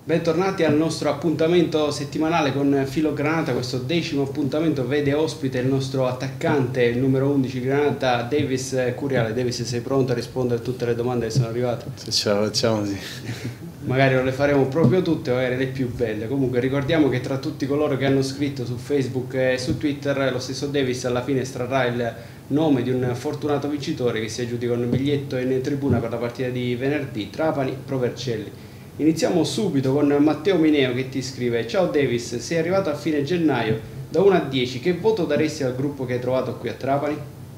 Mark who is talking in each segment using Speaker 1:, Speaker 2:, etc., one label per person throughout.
Speaker 1: Bentornati al nostro appuntamento settimanale con Filo Granata. Questo 10° appuntamento vede ospite il nostro attaccante, il numero 11 Granata, Davis Curiale. Davis, sei pronto a rispondere a tutte le domande che sono arrivate?
Speaker 2: Se ce la facciamo, sì.
Speaker 1: Magari non le faremo proprio tutte, magari le più belle. Comunque ricordiamo che tra tutti coloro che hanno scritto su Facebook e su Twitter, lo stesso Davis alla fine estrarrà il nome di un fortunato vincitore che si aggiudica un biglietto in tribuna per la partita di venerdì Trapani-Pro Vercelli. Iniziamo subito con Matteo Mineo che ti scrive: ciao Davis, sei arrivato a fine gennaio, da 1 a 10 che voto daresti al gruppo che hai trovato qui a Trapani?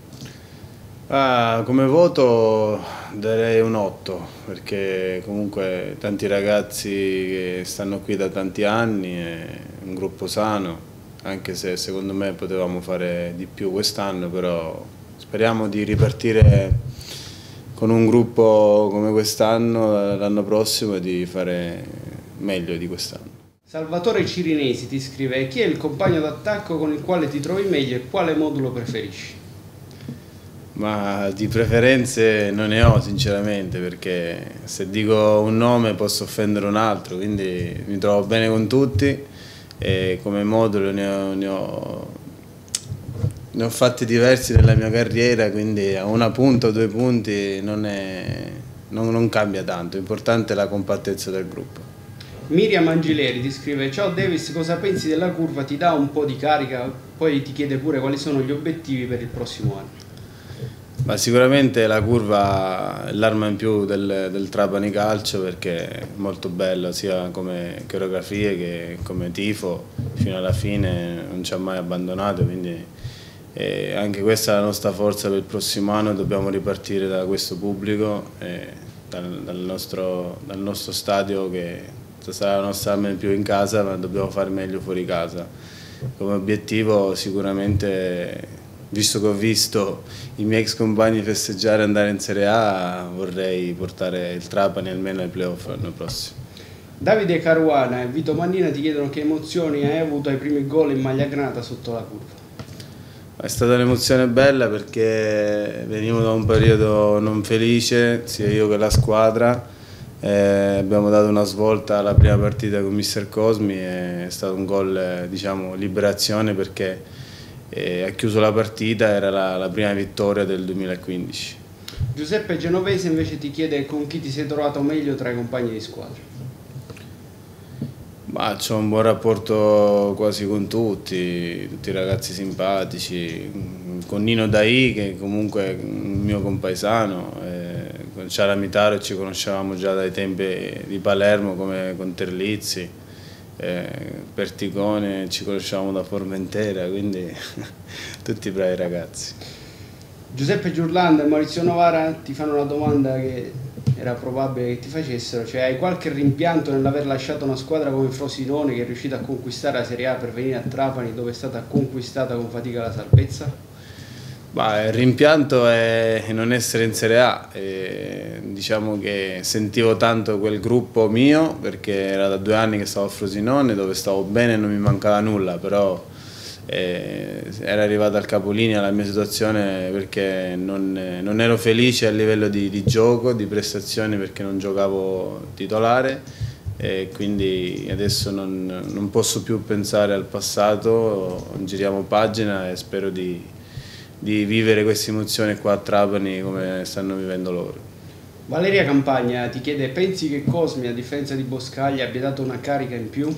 Speaker 2: Come voto darei un 8, perché comunque tanti ragazzi che stanno qui da tanti anni, è un gruppo sano, anche se secondo me potevamo fare di più quest'anno, però speriamo di ripartire con un gruppo come quest'anno, l'anno prossimo, e di fare meglio di quest'anno.
Speaker 1: Salvatore Cirinesi ti scrive: chi è il compagno d'attacco con il quale ti trovi meglio e quale modulo preferisci?
Speaker 2: Ma di preferenze non ne ho sinceramente, perché se dico un nome posso offendere un altro, quindi mi trovo bene con tutti e come modulo ne ho fatti diversi nella mia carriera, quindi a una punta o 2 punti non cambia tanto, l'importante è la compattezza del gruppo.
Speaker 1: Miriam Angileri ti scrive: ciao Davis, cosa pensi della curva? Ti dà un po' di carica? Poi ti chiede pure quali sono gli obiettivi per il prossimo anno.
Speaker 2: Ma sicuramente la curva è l'arma in più del Trapani Calcio, perché è molto bella sia come coreografie che come tifo, fino alla fine non ci ha mai abbandonato, quindi anche questa è la nostra forza per il prossimo anno. Dobbiamo ripartire da questo pubblico, dal nostro stadio, che sarà la nostra arma in più in casa, ma dobbiamo fare meglio fuori casa. Come obiettivo sicuramente, visto che ho visto i miei ex compagni festeggiare e andare in Serie A, vorrei portare il Trapani almeno ai playoff l'anno prossimo.
Speaker 1: Davide Caruana e Vito Mannina ti chiedono che emozioni hai avuto ai primi gol in maglia granata sotto la curva.
Speaker 2: È stata un'emozione bella perché venivo da un periodo non felice, sia io che la squadra. Abbiamo dato una svolta alla prima partita con Mister Cosmi, è stato un gol, diciamo, liberazione, perché ha chiuso la partita, era la prima vittoria del 2015.
Speaker 1: Giuseppe Genovese invece ti chiede con chi ti sei trovato meglio tra i compagni di squadra.
Speaker 2: Ma c'ho un buon rapporto quasi con tutti ragazzi simpatici, con Nino Dai, che comunque è un mio compaesano, con Ciara Mitaro ci conoscevamo già dai tempi di Palermo, come con Terlizzi, Perticone ci conoscevamo da Formentera, quindi tutti bravi ragazzi.
Speaker 1: Giuseppe Giurlanda e Maurizio Novara ti fanno una domanda che era probabile che ti facessero, cioè hai qualche rimpianto nell'aver lasciato una squadra come Frosinone, che è riuscita a conquistare la Serie A, per venire a Trapani dove è stata conquistata con fatica la salvezza?
Speaker 2: Il rimpianto è non essere in Serie A, diciamo che sentivo tanto quel gruppo mio, perché era da 2 anni che stavo a Frosinone, dove stavo bene e non mi mancava nulla, però era arrivata al capolinea la mia situazione, perché non ero felice a livello di gioco, di prestazioni, perché non giocavo titolare, e quindi adesso non posso più pensare al passato, giriamo pagina e spero di vivere queste emozioni qua a Trapani come stanno vivendo loro.
Speaker 1: Valeria Campagna ti chiede: pensi che Cosmi, a differenza di Boscaglia, abbia dato una carica in più?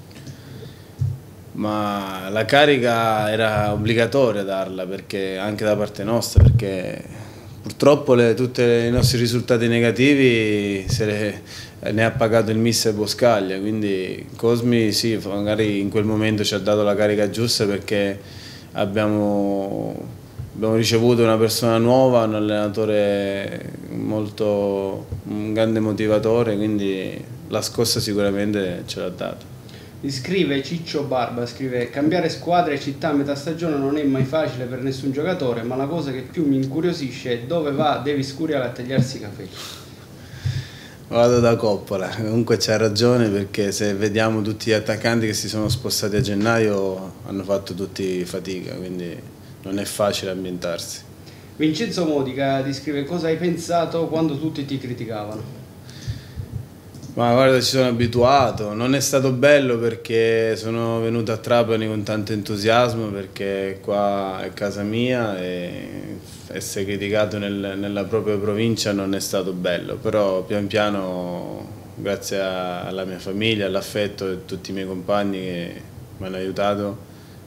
Speaker 2: Ma la carica era obbligatoria darla, perché anche da parte nostra, perché purtroppo tutti i nostri risultati negativi ne ha pagato il mister Boscaglia, quindi Cosmi sì, magari in quel momento ci ha dato la carica giusta, perché abbiamo ricevuto una persona nuova, un allenatore un grande motivatore, quindi la scossa sicuramente ce l'ha data.
Speaker 1: Scrive Ciccio Barba, scrive: cambiare squadra e città a metà stagione non è mai facile per nessun giocatore, ma la cosa che più mi incuriosisce è dove va Davis Curiale a tagliarsi i capelli.
Speaker 2: Vado da Coppola, comunque c'ha ragione, perché se vediamo tutti gli attaccanti che si sono spostati a gennaio hanno fatto tutti fatica, quindi non è facile ambientarsi.
Speaker 1: Vincenzo Modica ti scrive: cosa hai pensato quando tutti ti criticavano?
Speaker 2: Ma guarda, ci sono abituato, non è stato bello perché sono venuto a Trapani con tanto entusiasmo, perché qua è casa mia e essere criticato nella propria provincia non è stato bello, però pian piano, grazie alla mia famiglia, all'affetto di tutti i miei compagni che mi hanno aiutato,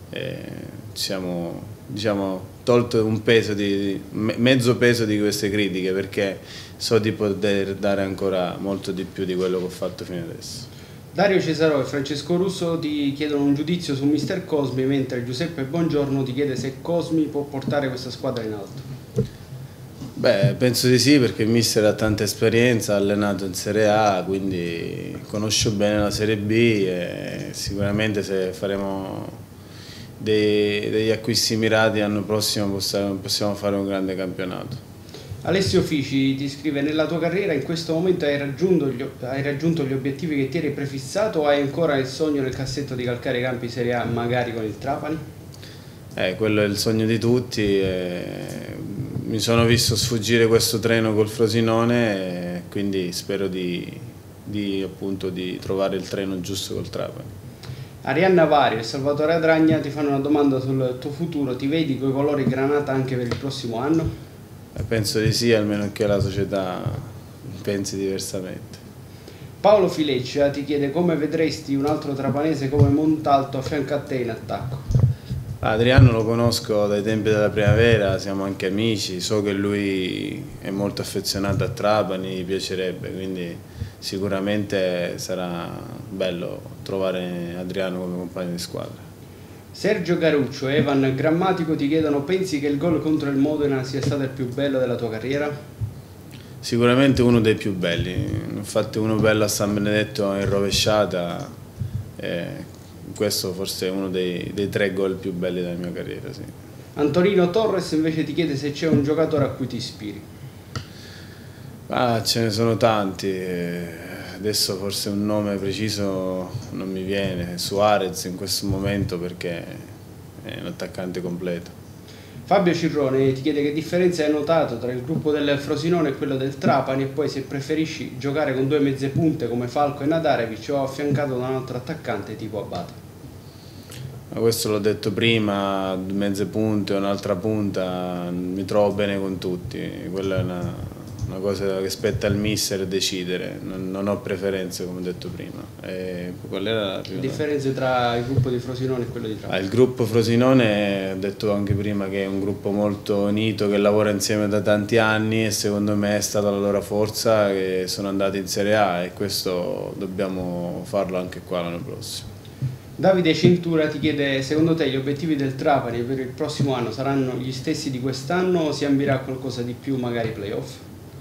Speaker 2: ci siamo, diciamo, tolto un peso mezzo peso di queste critiche, perché so di poter dare ancora molto di più di quello che ho fatto fino adesso.
Speaker 1: Dario Cesarò e Francesco Russo ti chiedono un giudizio su Mister Cosmi, mentre Giuseppe Bongiorno ti chiede se Cosmi può portare questa squadra in alto.
Speaker 2: Beh, penso di sì, perché il mister ha tanta esperienza, ha allenato in Serie A, quindi conosce bene la Serie B e sicuramente se faremo degli acquisti mirati l'anno prossimo possiamo fare un grande campionato.
Speaker 1: Alessio Fici ti scrive: nella tua carriera in questo momento hai raggiunto gli obiettivi che ti eri prefissato o hai ancora il sogno nel cassetto di calcare i campi Serie A magari con il Trapani?
Speaker 2: Quello è il sogno di tutti. Mi sono visto sfuggire questo treno col Frosinone e quindi spero appunto di trovare il treno giusto col Trapani.
Speaker 1: Arianna Vario e Salvatore Adragna ti fanno una domanda sul tuo futuro: ti vedi coi colori granata anche per il prossimo anno?
Speaker 2: Penso di sì, almeno che la società pensi diversamente.
Speaker 1: Paolo Fileccia ti chiede come vedresti un altro trapanese come Montalto a fianco a te in attacco.
Speaker 2: Adriano lo conosco dai tempi della primavera, siamo anche amici, so che lui è molto affezionato a Trapani, gli piacerebbe, quindi sicuramente sarà bello trovare Adriano come compagno di squadra.
Speaker 1: Sergio Caruccio e Evan Grammatico ti chiedono: pensi che il gol contro il Modena sia stato il più bello della tua carriera?
Speaker 2: Sicuramente uno dei più belli, infatti uno bello a San Benedetto in rovesciata, questo forse è uno dei 3 gol più belli della mia carriera. Sì.
Speaker 1: Antonino Torres invece ti chiede se c'è un giocatore a cui ti ispiri.
Speaker 2: Ce ne sono tanti, adesso forse un nome preciso non mi viene, Suarez in questo momento perché è un attaccante completo.
Speaker 1: Fabio Cirrone ti chiede che differenza hai notato tra il gruppo del Frosinone e quello del Trapani e poi se preferisci giocare con 2 mezze punte come Falco e Nadarevic o affiancato da un altro attaccante tipo Abate.
Speaker 2: Ma questo l'ho detto prima, mezze punte o un'altra punta, mi trovo bene con tutti, quella è una cosa che spetta al mister decidere, non ho preferenze come ho detto prima. Qual era la prima?
Speaker 1: Differenze tra il gruppo di Frosinone e quello di Trapani?
Speaker 2: Il gruppo Frosinone, ho detto anche prima che è un gruppo molto unito, che lavora insieme da tanti anni e secondo me è stata la loro forza che sono andati in Serie A e questo dobbiamo farlo anche qua l'anno prossimo.
Speaker 1: Davide Cintura ti chiede: secondo te gli obiettivi del Trapani per il prossimo anno saranno gli stessi di quest'anno o si ambirà a qualcosa di più, magari playoff?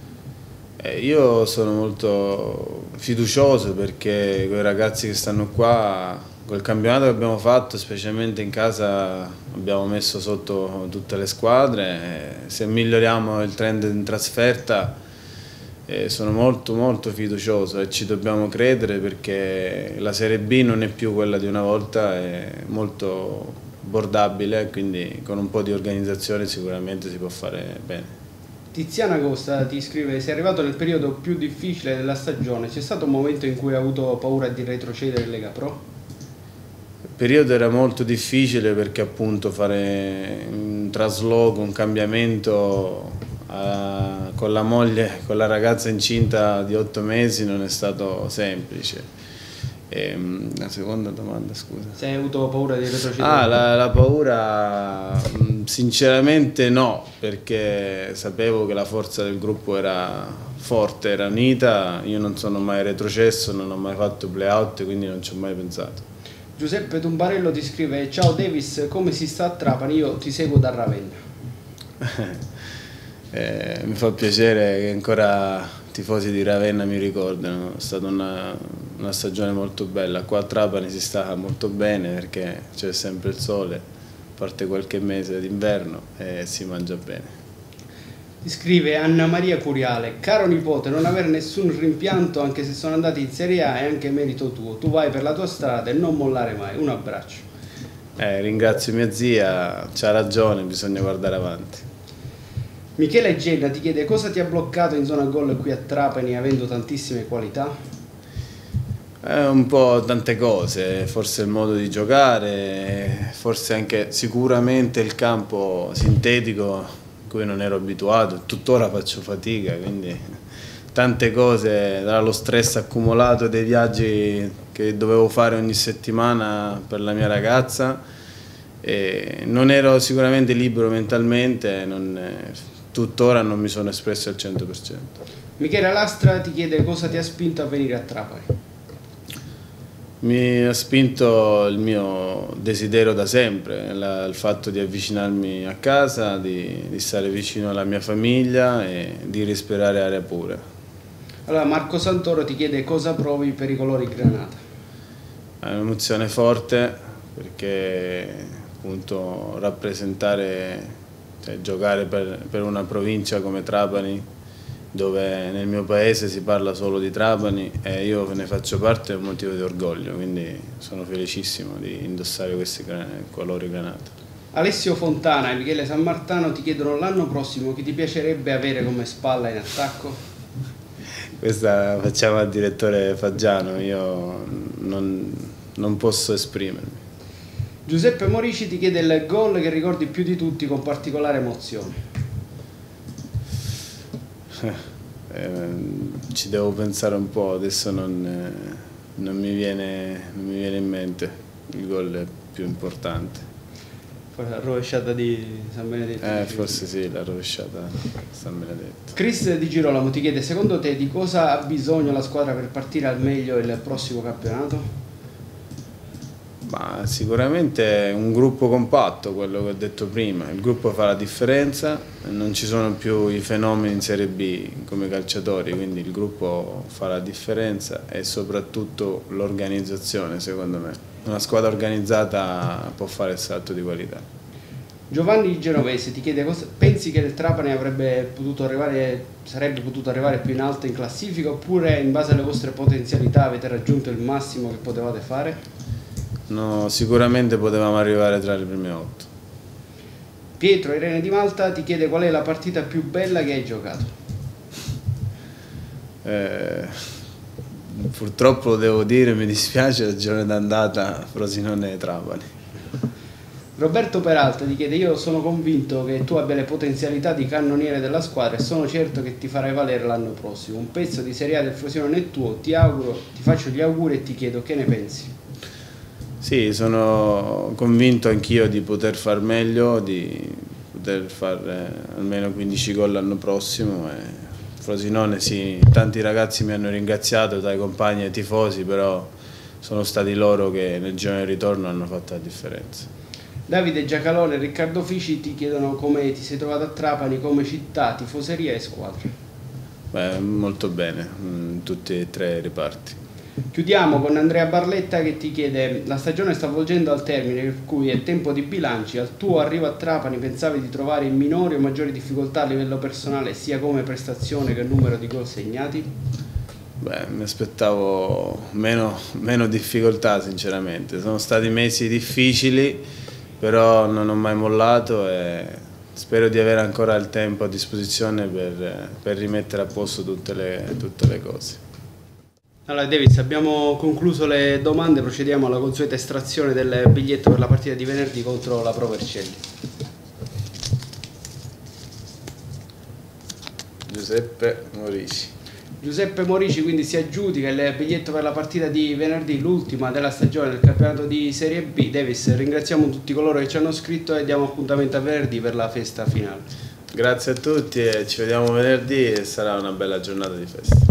Speaker 2: Io sono molto fiducioso perché con i ragazzi che stanno qua, col campionato che abbiamo fatto, specialmente in casa, abbiamo messo sotto tutte le squadre. Se miglioriamo il trend in trasferta sono molto fiducioso e ci dobbiamo credere perché la Serie B non è più quella di una volta, è molto abbordabile, quindi con un po' di organizzazione sicuramente si può fare bene.
Speaker 1: Tiziana Costa ti scrive: sei arrivato nel periodo più difficile della stagione, c'è stato un momento in cui hai avuto paura di retrocedere in Lega Pro?
Speaker 2: Il periodo era molto difficile perché appunto fare un trasloco, un cambiamento con la moglie, con la ragazza incinta di 8 mesi non è stato semplice. La seconda domanda, scusa.
Speaker 1: Se hai avuto paura di retrocedere?
Speaker 2: La paura sinceramente no, perché sapevo che la forza del gruppo era forte, era unita, io non sono mai retrocesso, non ho mai fatto play-out, quindi non ci ho mai pensato.
Speaker 1: Giuseppe Tumbarello ti scrive: ciao Davis, come si sta a Trapani? Io ti seguo da Ravenna.
Speaker 2: Mi fa piacere che ancora tifosi di Ravenna mi ricordano, è stata una stagione molto bella. Qua a Trapani si sta molto bene perché c'è sempre il sole, a parte qualche mese d'inverno e si mangia bene.
Speaker 1: Ti scrive Anna Maria Curiale: caro nipote, non avere nessun rimpianto anche se sono andati in Serie A è anche merito tuo, tu vai per la tua strada e non mollare mai, un abbraccio.
Speaker 2: Ringrazio mia zia, c'ha ragione, bisogna guardare avanti.
Speaker 1: Michele Genna ti chiede: cosa ti ha bloccato in zona gol qui a Trapani avendo tantissime qualità?
Speaker 2: Un po' tante cose, forse il modo di giocare, forse anche sicuramente il campo sintetico a cui non ero abituato, tuttora faccio fatica, quindi tante cose, dallo stress accumulato dei viaggi che dovevo fare ogni settimana per la mia ragazza, e non ero sicuramente libero mentalmente, tuttora non mi sono espresso al 100%.
Speaker 1: Michele Lastra ti chiede cosa ti ha spinto a venire a Trapani.
Speaker 2: Mi ha spinto il mio desiderio da sempre, il fatto di avvicinarmi a casa, di stare vicino alla mia famiglia e di respirare aria pura.
Speaker 1: Allora Marco Santoro ti chiede cosa provi per i colori granata.
Speaker 2: È un'emozione forte perché appunto rappresentare, cioè, giocare per una provincia come Trapani, dove nel mio paese si parla solo di Trapani e io ne faccio parte, è un motivo di orgoglio, quindi sono felicissimo di indossare questi colori granata.
Speaker 1: Alessio Fontana e Michele Sammartano ti chiedono l'anno prossimo chi ti piacerebbe avere come spalla in attacco?
Speaker 2: Questa facciamo al direttore Faggiano, io non posso esprimermi.
Speaker 1: Giuseppe Morici ti chiede il gol che ricordi più di tutti con particolare emozione.
Speaker 2: Ci devo pensare un po', adesso non mi viene in mente il gol più importante.
Speaker 1: La rovesciata di San Benedetto.
Speaker 2: Forse sì, la rovesciata di San Benedetto.
Speaker 1: Chris Di Girolamo ti chiede secondo te di cosa ha bisogno la squadra per partire al meglio il prossimo campionato?
Speaker 2: Ma sicuramente un gruppo compatto, quello che ho detto prima, il gruppo fa la differenza, non ci sono più i fenomeni in Serie B come calciatori, quindi il gruppo fa la differenza e soprattutto l'organizzazione, secondo me. Una squadra organizzata può fare il salto di qualità.
Speaker 1: Giovanni Genovese ti chiede pensi che il Trapani sarebbe potuto arrivare più in alto in classifica oppure in base alle vostre potenzialità avete raggiunto il massimo che potevate fare?
Speaker 2: No, sicuramente potevamo arrivare tra le prime 8.
Speaker 1: Pietro Irene di Malta ti chiede qual è la partita più bella che hai giocato.
Speaker 2: Purtroppo lo devo dire, mi dispiace, il giorno d'andata Frosinone-Trapani.
Speaker 1: Roberto Peralta ti chiede io sono convinto che tu abbia le potenzialità di cannoniere della squadra e sono certo che ti farai valere l'anno prossimo. Un pezzo di Serie A del Frosinone è tuo, ti faccio gli auguri e ti chiedo che ne pensi.
Speaker 2: Sì, sono convinto anch'io di poter far meglio, di poter fare almeno 15 gol l'anno prossimo. Frosinone sì, tanti ragazzi mi hanno ringraziato, dai compagni e tifosi, però sono stati loro che nel giorno del ritorno hanno fatto la differenza.
Speaker 1: Davide Giacalone e Riccardo Fici ti chiedono come ti sei trovato a Trapani come città, tifoseria e squadra.
Speaker 2: Molto bene, in tutti e tre i reparti.
Speaker 1: Chiudiamo con Andrea Barletta che ti chiede la stagione sta volgendo al termine per cui è tempo di bilanci, al tuo arrivo a Trapani pensavi di trovare minori o maggiori difficoltà a livello personale sia come prestazione che numero di gol segnati?
Speaker 2: Mi aspettavo meno difficoltà sinceramente, sono stati mesi difficili però non ho mai mollato e spero di avere ancora il tempo a disposizione per rimettere a posto tutte le cose.
Speaker 1: Allora Davis, abbiamo concluso le domande, procediamo alla consueta estrazione del biglietto per la partita di venerdì contro la Pro Vercelli.
Speaker 2: Giuseppe Morici.
Speaker 1: Giuseppe Morici quindi si aggiudica il biglietto per la partita di venerdì, l'ultima della stagione del campionato di Serie B. Davis, ringraziamo tutti coloro che ci hanno scritto e diamo appuntamento a venerdì per la festa finale.
Speaker 2: Grazie a tutti e ci vediamo venerdì e sarà una bella giornata di festa.